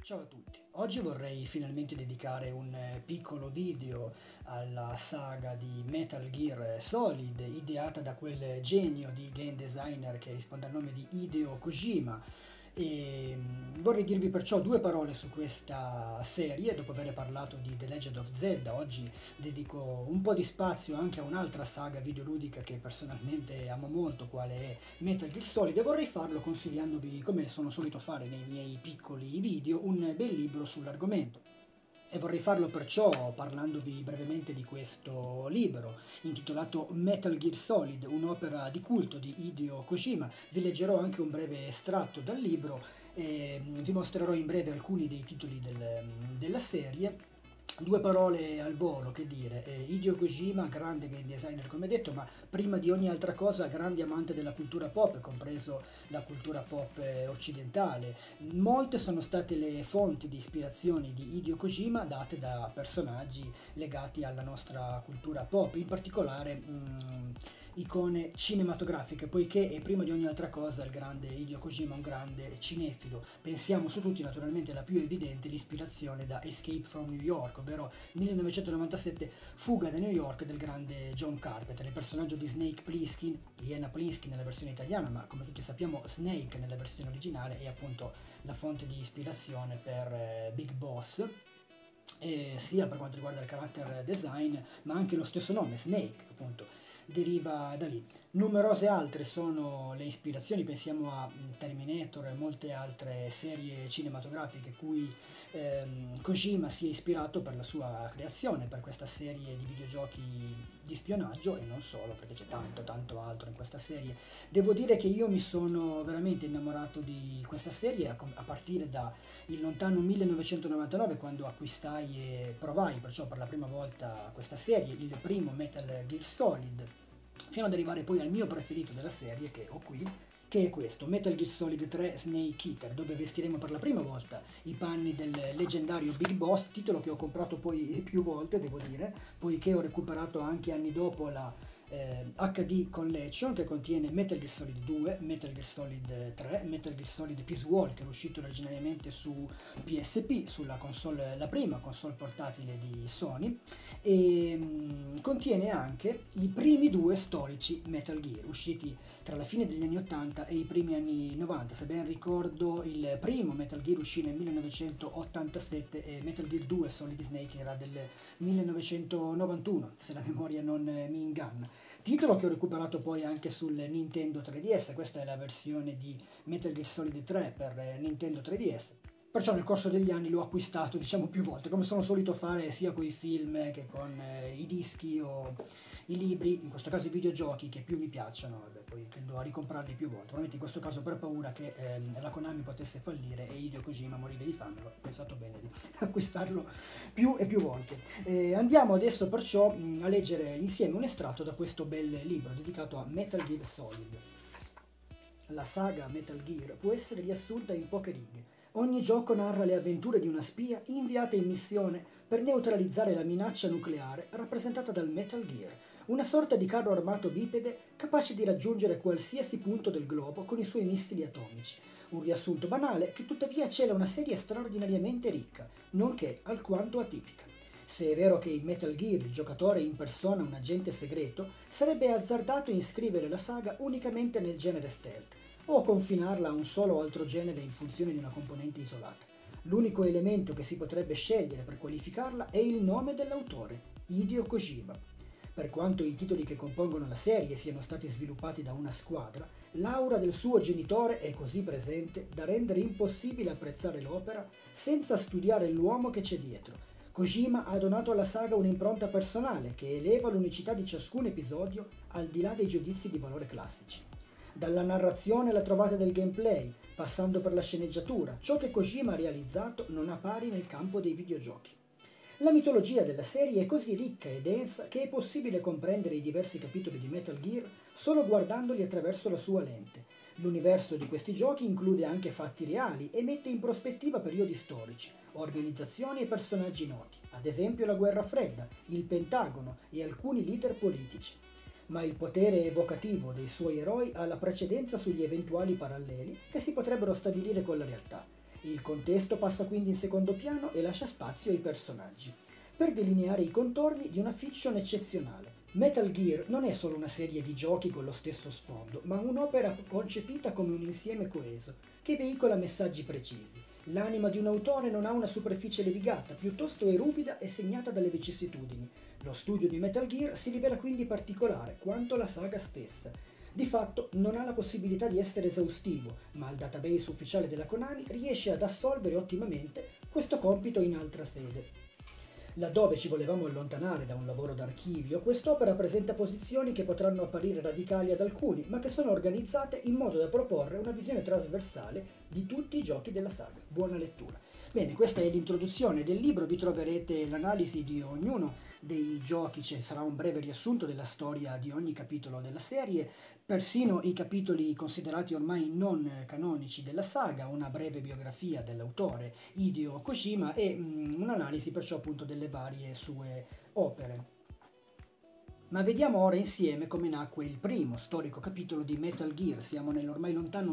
Ciao a tutti, oggi vorrei finalmente dedicare un piccolo video alla saga di Metal Gear Solid, ideata da quel genio di game designer che risponde al nome di Hideo Kojima. E vorrei dirvi perciò due parole su questa serie. Dopo aver parlato di The Legend of Zelda, oggi dedico un po' di spazio anche a un'altra saga videoludica che personalmente amo molto, quale è Metal Gear Solid, e vorrei farlo consigliandovi, come sono solito fare nei miei piccoli video, un bel libro sull'argomento. E vorrei farlo perciò parlandovi brevemente di questo libro, intitolato Metal Gear Solid, un'opera di culto di Hideo Kojima. Vi leggerò anche un breve estratto dal libro e vi mostrerò in breve alcuni dei titoli della serie. Due parole al volo, che dire, Hideo Kojima, grande game designer come detto, ma prima di ogni altra cosa grande amante della cultura pop, compreso la cultura pop occidentale. Molte sono state le fonti di ispirazione di Hideo Kojima date da personaggi legati alla nostra cultura pop, in particolare icone cinematografiche, poiché è prima di ogni altra cosa il grande Hideo Kojima un grande cinefilo. Pensiamo su tutti naturalmente la più evidente, l'ispirazione da Escape from New York, ovvero 1997, Fuga da New York del grande John Carpenter. Il personaggio di Snake Plissken, Iena Plissken nella versione italiana, ma come tutti sappiamo Snake nella versione originale, è appunto la fonte di ispirazione per Big Boss, sia per quanto riguarda il character design, ma anche lo stesso nome, Snake, appunto, deriva da lì. Numerose altre sono le ispirazioni, pensiamo a Terminator e molte altre serie cinematografiche cui Kojima si è ispirato per la sua creazione, per questa serie di videogiochi di spionaggio, e non solo, perché c'è tanto altro in questa serie. Devo dire che io mi sono veramente innamorato di questa serie a partire da il lontano 1999, quando acquistai e provai perciò per la prima volta questa serie, il primo Metal Gear Solid, fino ad arrivare poi al mio preferito della serie che ho qui, che è questo, Metal Gear Solid 3 Snake Eater, dove vestiremo per la prima volta i panni del leggendario Big Boss, titolo che ho comprato poi più volte, devo dire, poiché ho recuperato anche anni dopo la HD Collection, che contiene Metal Gear Solid 2, Metal Gear Solid 3, Metal Gear Solid Peace Walker, uscito originariamente su PSP, sulla console, la prima console portatile di Sony, e contiene anche i primi due storici Metal Gear, usciti tra la fine degli anni 80 e i primi anni 90. Se ben ricordo, il primo Metal Gear uscì nel 1987 e Metal Gear 2 Solid Snake era del 1991, se la memoria non mi inganna. Titolo che ho recuperato poi anche sul Nintendo 3DS. Questa è la versione di Metal Gear Solid 3 per Nintendo 3DS. Perciò nel corso degli anni l'ho acquistato, diciamo, più volte, come sono solito fare sia con i film che con i dischi o i libri, in questo caso i videogiochi che più mi piacciono, vabbè, poi tendo a ricomprarli più volte. Ovviamente in questo caso per paura che la Konami potesse fallire e Hideo Kojima morire di fame, ho pensato bene di acquistarlo più e più volte. Andiamo adesso perciò a leggere insieme un estratto da questo bel libro dedicato a Metal Gear Solid. La saga Metal Gear può essere riassunta in poche righe. Ogni gioco narra le avventure di una spia inviata in missione per neutralizzare la minaccia nucleare rappresentata dal Metal Gear, una sorta di carro armato bipede capace di raggiungere qualsiasi punto del globo con i suoi missili atomici. Un riassunto banale che tuttavia cela una serie straordinariamente ricca, nonché alquanto atipica. Se è vero che in Metal Gear il giocatore impersona un agente segreto, sarebbe azzardato iscrivere la saga unicamente nel genere stealth, o confinarla a un solo altro genere in funzione di una componente isolata. L'unico elemento che si potrebbe scegliere per qualificarla è il nome dell'autore, Hideo Kojima. Per quanto i titoli che compongono la serie siano stati sviluppati da una squadra, l'aura del suo genitore è così presente da rendere impossibile apprezzare l'opera senza studiare l'uomo che c'è dietro. Kojima ha donato alla saga un'impronta personale che eleva l'unicità di ciascun episodio al di là dei giudizi di valore classici. Dalla narrazione alla trovata del gameplay, passando per la sceneggiatura, ciò che Kojima ha realizzato non ha pari nel campo dei videogiochi. La mitologia della serie è così ricca e densa che è possibile comprendere i diversi capitoli di Metal Gear solo guardandoli attraverso la sua lente. L'universo di questi giochi include anche fatti reali e mette in prospettiva periodi storici, organizzazioni e personaggi noti, ad esempio la Guerra Fredda, il Pentagono e alcuni leader politici. Ma il potere evocativo dei suoi eroi ha la precedenza sugli eventuali paralleli che si potrebbero stabilire con la realtà. Il contesto passa quindi in secondo piano e lascia spazio ai personaggi, per delineare i contorni di una fiction eccezionale. Metal Gear non è solo una serie di giochi con lo stesso sfondo, ma un'opera concepita come un insieme coeso, che veicola messaggi precisi. L'anima di un autore non ha una superficie levigata, piuttosto è ruvida e segnata dalle vicissitudini. Lo studio di Metal Gear si rivela quindi particolare, quanto la saga stessa. Di fatto non ha la possibilità di essere esaustivo, ma il database ufficiale della Konami riesce ad assolvere ottimamente questo compito in altra sede. Laddove ci volevamo allontanare da un lavoro d'archivio, quest'opera presenta posizioni che potranno apparire radicali ad alcuni, ma che sono organizzate in modo da proporre una visione trasversale di tutti i giochi della saga. Buona lettura. Bene, questa è l'introduzione del libro, vi troverete l'analisi di ognuno dei giochi, ci sarà un breve riassunto della storia di ogni capitolo della serie, persino i capitoli considerati ormai non canonici della saga, una breve biografia dell'autore Hideo Kojima e un'analisi perciò appunto delle varie sue opere. Ma vediamo ora insieme come nacque il primo storico capitolo di Metal Gear, siamo nell'ormai lontano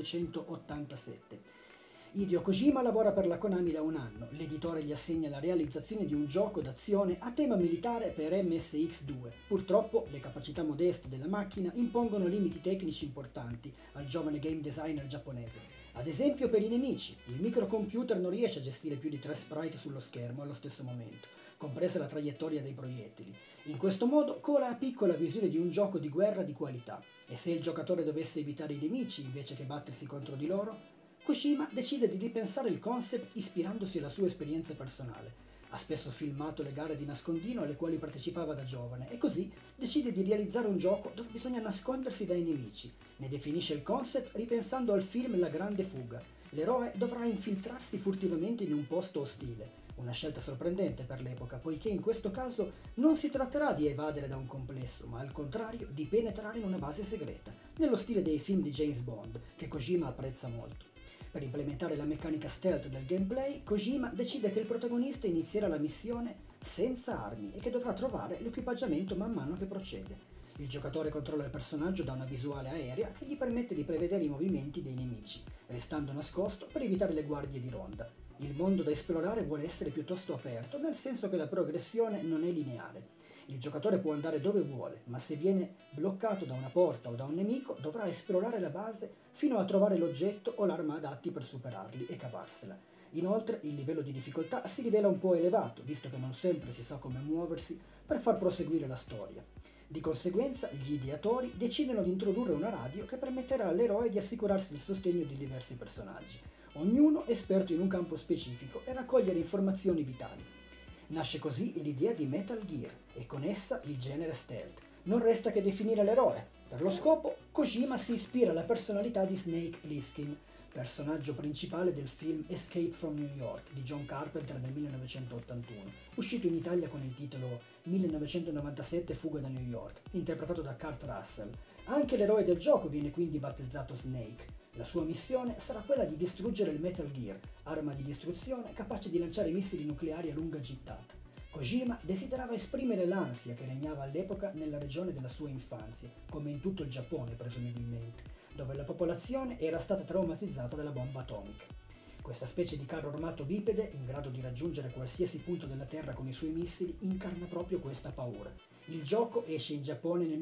1987. Hideo Kojima lavora per la Konami da un anno, l'editore gli assegna la realizzazione di un gioco d'azione a tema militare per MSX2. Purtroppo le capacità modeste della macchina impongono limiti tecnici importanti al giovane game designer giapponese. Ad esempio per i nemici, il microcomputer non riesce a gestire più di 3 sprite sullo schermo allo stesso momento, compresa la traiettoria dei proiettili. In questo modo cola a piccola visione di un gioco di guerra di qualità, e se il giocatore dovesse evitare i nemici invece che battersi contro di loro, Kojima decide di ripensare il concept ispirandosi alla sua esperienza personale. Ha spesso filmato le gare di nascondino alle quali partecipava da giovane e così decide di realizzare un gioco dove bisogna nascondersi dai nemici. Ne definisce il concept ripensando al film La Grande Fuga. L'eroe dovrà infiltrarsi furtivamente in un posto ostile. Una scelta sorprendente per l'epoca, poiché in questo caso non si tratterà di evadere da un complesso, ma al contrario di penetrare in una base segreta, nello stile dei film di James Bond, che Kojima apprezza molto. Per implementare la meccanica stealth del gameplay, Kojima decide che il protagonista inizierà la missione senza armi e che dovrà trovare l'equipaggiamento man mano che procede. Il giocatore controlla il personaggio da una visuale aerea che gli permette di prevedere i movimenti dei nemici, restando nascosto per evitare le guardie di ronda. Il mondo da esplorare vuole essere piuttosto aperto, nel senso che la progressione non è lineare. Il giocatore può andare dove vuole, ma se viene bloccato da una porta o da un nemico dovrà esplorare la base fino a trovare l'oggetto o l'arma adatti per superarli e cavarsela. Inoltre il livello di difficoltà si rivela un po' elevato, visto che non sempre si sa come muoversi per far proseguire la storia. Di conseguenza, gli ideatori decidono di introdurre una radio che permetterà all'eroe di assicurarsi il sostegno di diversi personaggi, ognuno esperto in un campo specifico, e raccogliere informazioni vitali. Nasce così l'idea di Metal Gear e con essa il genere stealth. Non resta che definire l'eroe. Per lo scopo, Kojima si ispira alla personalità di Snake Plissken, personaggio principale del film Escape from New York di John Carpenter del 1981, uscito in Italia con il titolo 1997 Fuga da New York, interpretato da Kurt Russell. Anche l'eroe del gioco viene quindi battezzato Snake. La sua missione sarà quella di distruggere il Metal Gear, arma di distruzione capace di lanciare missili nucleari a lunga gittata. Kojima desiderava esprimere l'ansia che regnava all'epoca nella regione della sua infanzia, come in tutto il Giappone presumibilmente, dove la popolazione era stata traumatizzata dalla bomba atomica. Questa specie di carro armato bipede, in grado di raggiungere qualsiasi punto della Terra con i suoi missili, incarna proprio questa paura. Il gioco esce in Giappone nel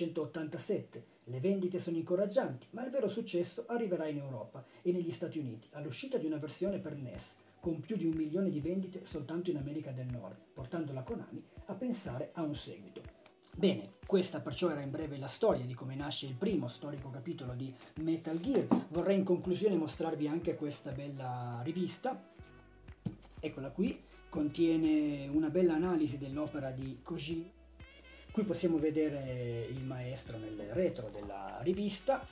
1987, le vendite sono incoraggianti, ma il vero successo arriverà in Europa e negli Stati Uniti, all'uscita di una versione per NES, con più di 1 milione di vendite soltanto in America del Nord, portando la Konami a pensare a un seguito. Bene, questa perciò era in breve la storia di come nasce il primo storico capitolo di Metal Gear. Vorrei in conclusione mostrarvi anche questa bella rivista. Eccola qui, contiene una bella analisi dell'opera di Kojima. Qui possiamo vedere il maestro nel retro della rivista.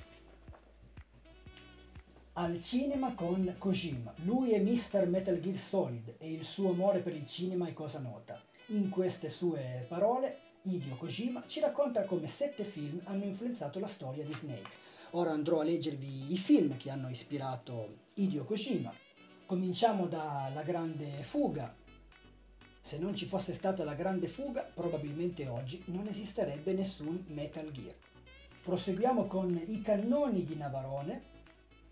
Al cinema con Kojima. Lui è Mr. Metal Gear Solid e il suo amore per il cinema è cosa nota. In queste sue parole, Hideo Kojima ci racconta come 7 film hanno influenzato la storia di Snake. Ora andrò a leggervi i film che hanno ispirato Hideo Kojima. Cominciamo da La Grande Fuga. Se non ci fosse stata La Grande Fuga, probabilmente oggi non esisterebbe nessun Metal Gear. Proseguiamo con I Cannoni di Navarone.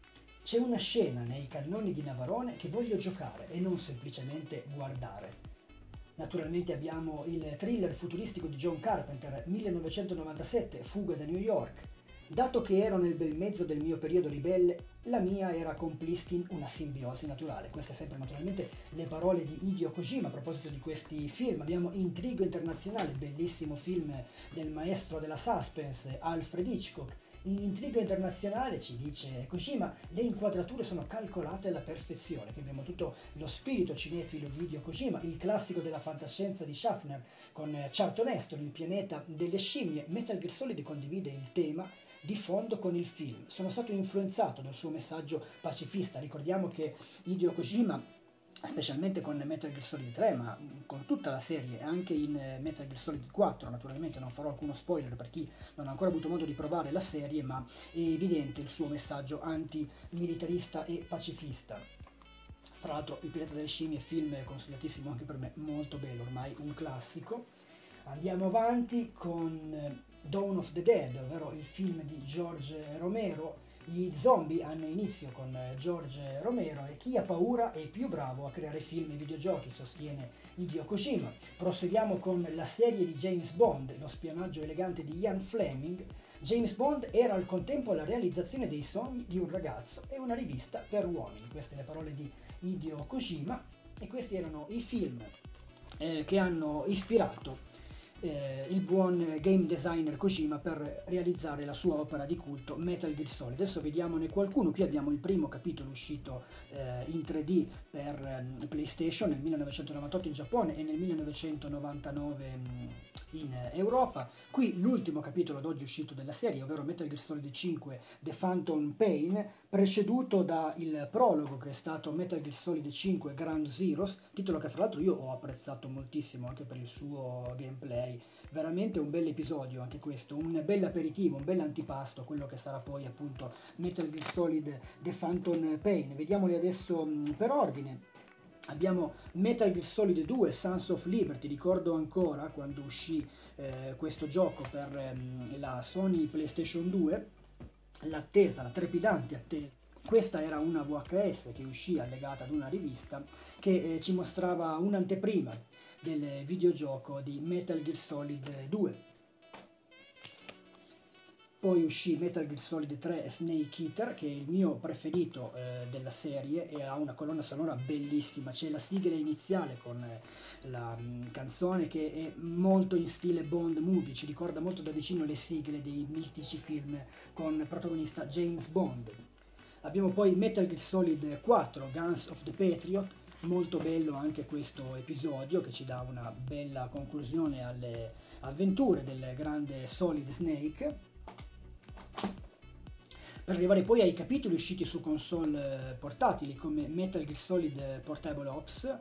c'è una scena nei Cannoni di Navarone che voglio giocare e non semplicemente guardare. Naturalmente abbiamo il thriller futuristico di John Carpenter, 1997, Fuga da New York. Dato che ero nel bel mezzo del mio periodo ribelle, la mia era con Pliskin una simbiosi naturale. Queste sempre naturalmente le parole di Hideo Kojima a proposito di questi film. Abbiamo Intrigo internazionale, bellissimo film del maestro della suspense Alfred Hitchcock. In Intrigo internazionale, ci dice Kojima, le inquadrature sono calcolate alla perfezione, che abbiamo tutto lo spirito cinefilo di Hideo Kojima, il classico della fantascienza di Schaffner con Charlton Heston, il pianeta delle scimmie. Metal Gear Solid condivide il tema di fondo con il film. Sono stato influenzato dal suo messaggio pacifista. Ricordiamo che Hideo Kojima, specialmente con Metal Gear Solid 3, ma con tutta la serie, anche in Metal Gear Solid 4, naturalmente non farò alcuno spoiler per chi non ha ancora avuto modo di provare la serie, ma è evidente il suo messaggio antimilitarista e pacifista. Fra l'altro Il pianeta delle scimmie, film consigliatissimo anche per me, molto bello, ormai un classico. Andiamo avanti con Dawn of the Dead, ovvero il film di George Romero. Gli zombie hanno inizio con George Romero e chi ha paura è più bravo a creare film e videogiochi, sostiene Hideo Kojima. Proseguiamo con la serie di James Bond, lo spionaggio elegante di Ian Fleming. James Bond era al contempo la realizzazione dei sogni di un ragazzo e una rivista per uomini. Queste le parole di Hideo Kojima e questi erano i film che hanno ispirato il buon game designer Kojima per realizzare la sua opera di culto Metal Gear Solid. Adesso vediamone qualcuno. Qui abbiamo il primo capitolo uscito in 3D per PlayStation nel 1998 in Giappone e nel 1999 in Europa. Qui l'ultimo capitolo ad oggi uscito della serie, ovvero Metal Gear Solid 5 The Phantom Pain, preceduto da il prologo che è stato Metal Gear Solid 5 Ground Zeroes, titolo che fra l'altro io ho apprezzato moltissimo anche per il suo gameplay. Veramente un bel episodio anche questo, un bel aperitivo, un bel antipasto a quello che sarà poi appunto Metal Gear Solid The Phantom Pain. Vediamoli adesso per ordine. Abbiamo Metal Gear Solid 2 Sons of Liberty. Ricordo ancora quando uscì questo gioco per la Sony PlayStation 2, l'attesa, la trepidante attesa. Questa era una VHS che uscì allegata ad una rivista che ci mostrava un'anteprima del videogioco di Metal Gear Solid 2. Poi uscì Metal Gear Solid 3 Snake Eater, che è il mio preferito della serie e ha una colonna sonora bellissima. C'è la sigla iniziale con la canzone che è molto in stile Bond movie, ci ricorda molto da vicino le sigle dei mitici film con protagonista James Bond. Abbiamo poi Metal Gear Solid 4 Guns of the Patriot, molto bello anche questo episodio che ci dà una bella conclusione alle avventure del grande Solid Snake, per arrivare poi ai capitoli usciti su console portatili come Metal Gear Solid Portable Ops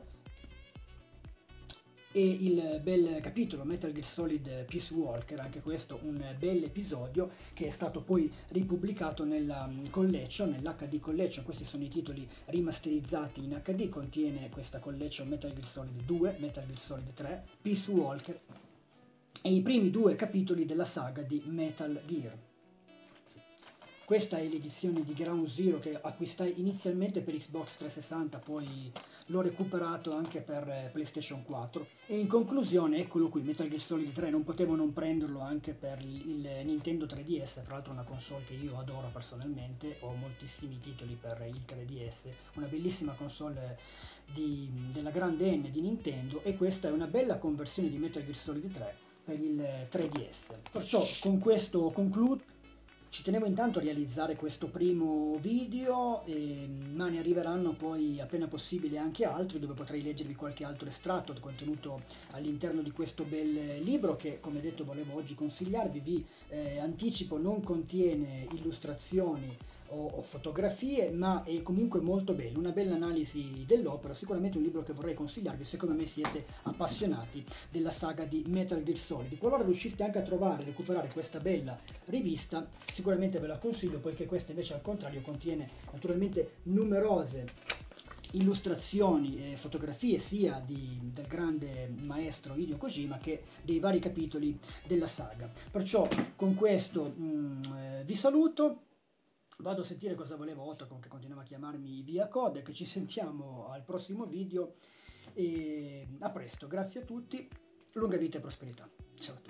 e il bel capitolo Metal Gear Solid Peace Walker, anche questo un bel episodio che è stato poi ripubblicato nella collection, nell'HD collection. Questi sono i titoli rimasterizzati in HD, contiene questa collection Metal Gear Solid 2, Metal Gear Solid 3, Peace Walker e i primi due capitoli della saga di Metal Gear. Questa è l'edizione di Ground Zero che acquistai inizialmente per Xbox 360, poi l'ho recuperato anche per PlayStation 4. E in conclusione, eccolo qui, Metal Gear Solid 3, non potevo non prenderlo anche per il Nintendo 3DS, fra l'altro una console che io adoro personalmente, ho moltissimi titoli per il 3DS, una bellissima console della grande N di Nintendo, e questa è una bella conversione di Metal Gear Solid 3 per il 3DS. Perciò con questo concludo. Ci tenevo intanto a realizzare questo primo video, ma ne arriveranno poi appena possibile anche altri dove potrei leggervi qualche altro estratto contenuto all'interno di questo bel libro che, come detto, volevo oggi consigliarvi. Vi anticipo, non contiene illustrazioni o fotografie, ma è comunque molto bello, una bella analisi dell'opera, sicuramente un libro che vorrei consigliarvi se come me siete appassionati della saga di Metal Gear Solid. Qualora riusciste anche a trovare e recuperare questa bella rivista, sicuramente ve la consiglio, poiché questa invece al contrario contiene naturalmente numerose illustrazioni e fotografie sia del grande maestro Hideo Kojima che dei vari capitoli della saga. Perciò con questo vi saluto. Vado a sentire cosa voleva Otacon, che continuava a chiamarmi via codec. Ci sentiamo al prossimo video e a presto. Grazie a tutti, lunga vita e prosperità. Ciao a tutti.